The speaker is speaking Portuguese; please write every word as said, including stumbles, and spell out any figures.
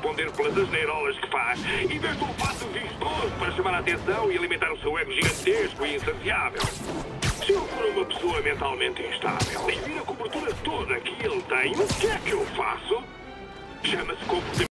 responder pelas asneirolas que faz, inventou um fato vistoso para chamar a atenção e alimentar o seu ego gigantesco e insaciável. Se eu for uma pessoa mentalmente instável e vir a cobertura toda que ele tem, o que é que eu faço? Chama-se comportamento.